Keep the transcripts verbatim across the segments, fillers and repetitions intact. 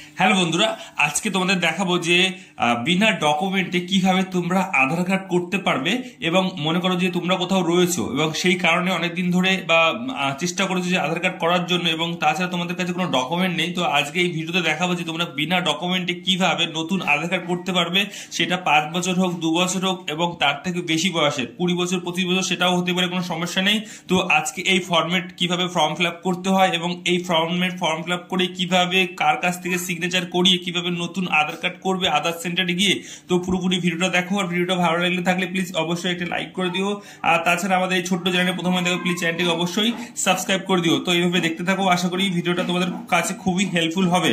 Hello বন্ধুরা, আজকে তোমাদের দেখাবো যে বিনা ডকুমেন্টে কিভাবে তোমরা আধার কার্ড করতে পারবে। এবং মনে করো যে তোমরা কোথাও রয়েছো এবং সেই কারণে অনেকদিন ধরে বা চেষ্টা করেছো যে আধার কার্ড করার জন্য, এবং তাছাড়া তোমাদের কাছে কোনো ডকুমেন্ট নেই। তো আজকে এই ভিডিওতে দেখাবো যে তোমরা বিনা ডকুমেন্টে কিভাবে নতুন আধার কার্ড করতে পারবে। সেটা পাঁচ বছর হোক, দু বছর হোক, এবং তার থেকে বেশি বয়সের, কুড়ি বছর পঁচিশ বছর সেটাও হতে পারে, কোনো সমস্যা নেই। তো আজকে এই ফর্মেট কিভাবে ফর্ম ফিল আপ করতে হয় এবং এই ফর্মেট ফর্ম ফিল আপ করে কিভাবে কার কাছ থেকে সিগনেচার করিয়ে কিভাবে নতুন আধার কার্ড করবে আধার সেন্টারে গিয়ে। তো পুরোপুরি ভিডিওটা দেখো, আর ভিডিওটা ভালো লাগলে থাকলে প্লিজ অবশ্যই একটা লাইক করে দিও। আর তাছাড়া আমাদের এই ছোট্ট চ্যানেলে প্রথমে দেখো, প্লিজ চ্যানেলটিকে অবশ্যই সাবস্ক্রাইব করে দিও। তো এইভাবে দেখতে থাকো, আশা করি ভিডিওটা তোমাদের কাছে খুবই হেল্পফুল হবে।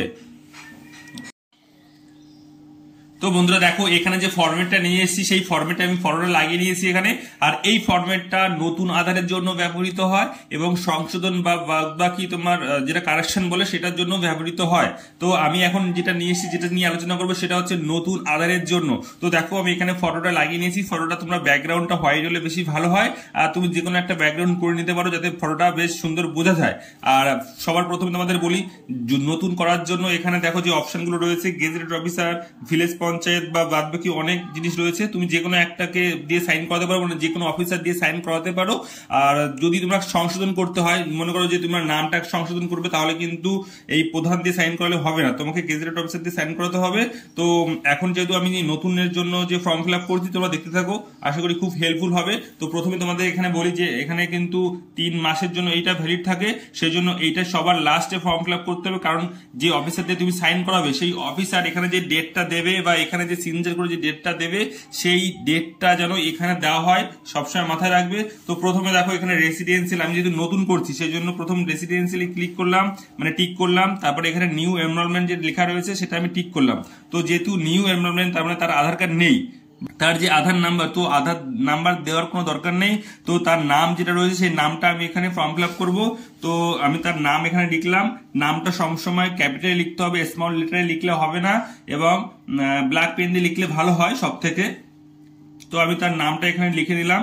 তো বন্ধুরা দেখো, এখানে যে ফরম্যাটটা নিয়ে এসেছি সেই ফরম্যাটটা আমি ফটোটা লাগিয়ে নিয়েছি এখানে। আর এই ফরম্যাটটা নতুন আধারের জন্য ব্যবহৃত হয় এবং সংশোধন বা বাকি তোমার যেটা কারেকশন বলে সেটার জন্য ব্যবহৃত হয়। তো আমি এখন যেটা নিয়ে এসেছি, যেটা নিয়ে আলোচনা করবো, সেটা হচ্ছে নতুন আধারের জন্য। তো দেখো আমি এখানে ফটোটা লাগিয়ে নিয়েছি। ফটোটা তোমরা ব্যাকগ্রাউন্ডটা হোয়াইট হলে বেশি ভালো হয়, আর তুমি যে কোনো একটা ব্যাকগ্রাউন্ড করে নিতে পারো যাতে ফটোটা বেশ সুন্দর বোঝা যায়। আর সবার প্রথমে তোমাদের বলি, নতুন করার জন্য এখানে দেখো যে অপশনগুলো রয়েছে, গেজেটেড অফিসার, ভিলেজ পঞ্চায়েত বা বাদ বাকি অনেক জিনিস রয়েছে। তুমি যে কোনো একটাকে দিয়ে সাইন করাতে পারো, মানে যে কোনো অফিসার দিয়ে সাইন করাতে পারো। আর যদি তোমরা সংশোধন করতে হয়, মনে করো যে তোমার নামটা সংশোধন করবে, তাহলে কিন্তু এই প্রধান দিয়ে সাইন করালে হবে না, তোমাকে গেজেটেড অফিসার দিয়ে সাইন করাতে হবে। তো এখন যেহেতু আমি নতুনের জন্য যে ফর্ম ফিল আপ করছি, তোমরা দেখতে থাকো, আশা করি খুব হেল্পফুল হবে। তো প্রথমে তোমাদের এখানে বলি যে এখানে কিন্তু তিন মাসের জন্য এইটা ভ্যালিড থাকে, সেই জন্য এইটা সবার লাস্টে ফর্ম ফিল আপ করতে হবে। কারণ যে অফিসার দিয়ে তুমি সাইন করাবে সেই অফিসার এখানে যে ডেটটা দেবে বা এখানে যে সিগনেচার করে যে ডেটটা দেবে, সেই ডেটটা যেন এখানে দেওয়া হয়, সবসময় মাথায় রাখবে। তো প্রথমে দেখো এখানে রেসিডেন্সিয়াল, আমি যেহেতু নতুন করছি সেই জন্য প্রথম রেসিডেন্সিয়ালি ক্লিক করলাম, মানে টিক করলাম। তারপরে এখানে নিউ এনরোলমেন্ট যে লেখা রয়েছে সেটা আমি টিক করলাম। তো যেহেতু নিউ এনরোলমেন্ট, তার মানে তার আধার কার্ড নেই, তার যে আধার নাম্বার, তো আধার নাম্বার দেওয়ার কোনো দরকার নেই। তো তার নাম যেটা রয়েছে সেই নামটা আমি এখানে ফর্ম ফিল আপ করবো। তো আমি তার নাম এখানে লিখলাম। নামটা সবসময় ক্যাপিটালে লিখতে হবে, স্মল লেটারে লিখলে হবে না, এবং ব্ল্যাক পেন দিয়ে লিখলে ভালো হয় সব থেকে। তো আমি তার নামটা এখানে লিখে দিলাম।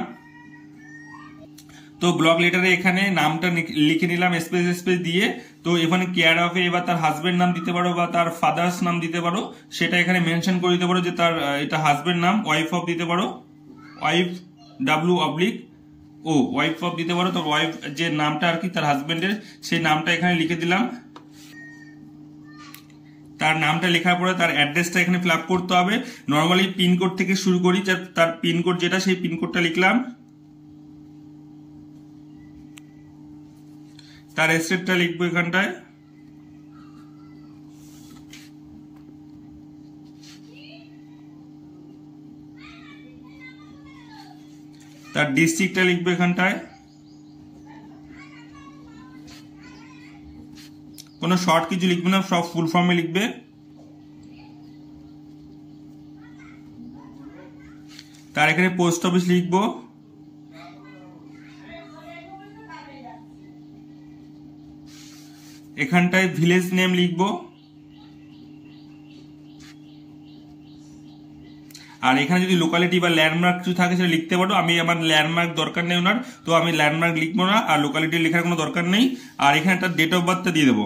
তো ব্লক লেটারে এখানে নামটা লিখে নিলাম স্পেস স্পেস দিয়ে। তো এখানে কেয়ার অফে এবার তার হাজবেন্ড নাম দিতে পারো বা তার ফাদার্স নাম দিতে পারো, সেটা এখানে মেনশন করে দিতে পারো যে তার এটা হাজবেন্ড নাম। ওয়াইফ অফ দিতে পারো, wife W oblique O wife of দিতে পারো। তো ওয়াইফ যে নামটা আর কি তার হাজবেন্ডের, সেই নামটা এখানে লিখে দিলাম। তার নামটা লেখার পরে তার অ্যাড্রেসটা এখানে ফিল আপ করতে হবে। নর্মালি পিনকোড থেকে শুরু করি, তার পিনকোড যেটা সেই পিনকোডটা লিখলাম। তার স্টেটটা লিখবো এখানটায়। তার ডিস্ট্রিক্টটা লিখবো এখানটায়। কোনো শর্ট কিছু লিখবে না, সব ফুল ফর্মে লিখবে। তার এখানে পোস্ট অফিস লিখবো। এখানটায় ভিলেজ নেম লিখবো। আর এখানে যদি লোকালিটি বা ল্যান্ডমার্ক কিছু থাকে সেটা লিখতে পারো। আমি আমার ল্যান্ডমার্ক দরকার নেই ওনার, তো আমি ল্যান্ডমার্ক লিখবো না, আর লোকালিটি লেখার কোনো দরকার নেই। আর এখানে একটা ডেট অফ বার্থটা দিয়ে দেবো।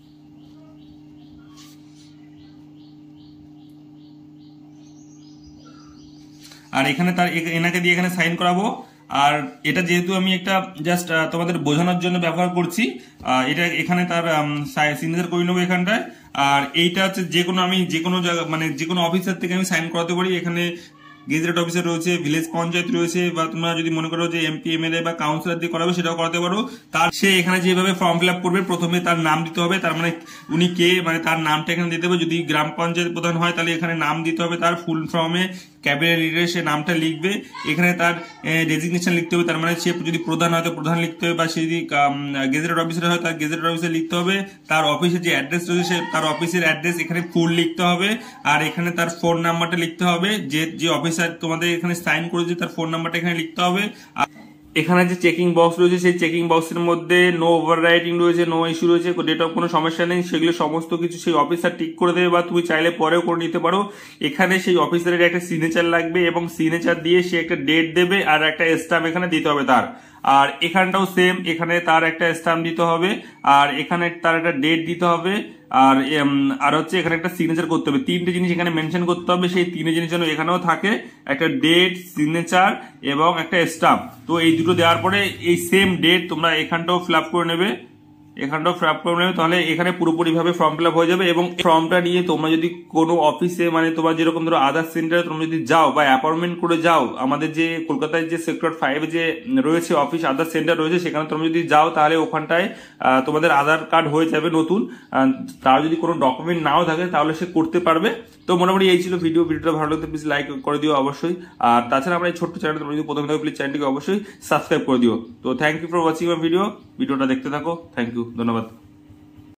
আর এখানে তার এনাকে দিয়ে এখানে সাইন করাবো। আর এটা যেহেতু আমি একটা জাস্ট তোমাদের বোঝানোর জন্য ব্যবহার করছি, এটা এখানে তার সিগনেচার করে নেবো এখানটায়। আর এইটা হচ্ছে যে কোনো আমি যে কোনো জায়গা, মানে যে কোনো অফিসার থেকে আমি সাইন করাতে পারি। এখানে গেজেটেড অফিসার রয়েছে, ভিলেজ পঞ্চায়েত রয়েছে, বা তোমরা যদি মনে করো যে এমপি এমএলএ বা কাউন্সিলর দিয়ে করাবে সেটাও করাতে পারো। তার সে এখানে যেভাবে ফর্ম ফিল আপ করবে, প্রথমে তার নাম দিতে হবে, তার মানে উনি কে, মানে তার নামটা এখানে দিতে হবে। যদি গ্রাম পঞ্চায়েত প্রধান হয় তাহলে এখানে নাম দিতে হবে, তার ফুল ফর্মে ক্যাপিটাল লিটারে সে নামটা লিখবে। এখানে তার ডেজিগনেশন লিখতে হবে, তার মানে সে যদি প্রধান হয় তো প্রধান লিখতে হবে, বা সে যদি গেজেটেড অফিসার হয় তার গেজেটেড অফিসার লিখতে হবে। তার অফিসের যে অ্যাড্রেস রয়েছে তার অফিসের অ্যাড্রেস এখানে ফুল লিখতে হবে। আর এখানে তার ফোন নাম্বারটা লিখতে হবে, যে যে অফিসার তোমাদের এখানে সাইন করেছে তার ফোন নাম্বারটা এখানে লিখতে হবে। এখানে যে চেকিং বক্স রয়েছে সেই চেকিং বক্সের মধ্যে নো ওভার রাইটিং রয়েছে, নো ইস্যু রয়েছে, ডেট অফ কোনো সমস্যা নেই, সেগুলো সমস্ত কিছু সেই অফিসার টিক করে দেবে, বা তুমি চাইলে পরেও করে নিতে পারো। এখানে সেই অফিসারের একটা সিগনেচার লাগবে এবং সিগনেচার দিয়ে সে একটা ডেট দেবে আর একটা স্ট্যাম্প এখানে দিতে হবে তার। আর এখানটাও সেম, এখানে তার একটা স্ট্যাম্প দিতে হবে আর এখানে তার একটা ডেট দিতে হবে। আর আর হচ্ছে এখানে একটা সিগনেচার করতে হবে। তিনটে জিনিস এখানে মেনশন করতে হবে, সেই তিনটে জিনিস যেন এখানেও থাকে, একটা ডেট, সিগনেচার এবং একটা স্টাম্প। তো এই দুটো দেওয়ার পরে এই সেম ডেট তোমরা এখানটাও ফিল আপ করে নেবে, এখানটাও ফিল আপ করে নেবে, তাহলে এখানে পুরোপুরি ভাবে ফর্ম ফিল আপ হয়ে যাবে। এবং ফর্মটা নিয়ে তোমরা যদি কোনো অফিসে মানে তোমার যেরকম ধরো আধার সেন্টারে তোমরা যদি যাও বা অ্যাপয়েন্টমেন্ট করে যাও, আমাদের যে কলকাতায় যে সেক্টর ফাইভে যে রয়েছে অফিস আধার সেন্টার রয়েছে, সেখানে তোমরা যদি যাও তাহলে ওখানটায় তোমাদের আধার কার্ড হয়ে যাবে নতুন। তার যদি কোনো ডকুমেন্ট নাও থাকে তাহলে সে করতে পারবে। তো মোটামুটি এই ছিল ভিডিও। ভিডিওটা ভালো লাগলে প্লিজ লাইক করে দিও অবশ্যই। আর তাছাড়া আমরা এই ছোট্ট চ্যানেল তোমরা যদি প্রথমে থাকো প্লিজ চ্যানেলটিকে অবশ্যই সাবস্ক্রাইব করে দিও। তো thank you for watching my video. ভিডিওটা দেখতে থাকো। থ্যাংক ইউ, ধন্যবাদ।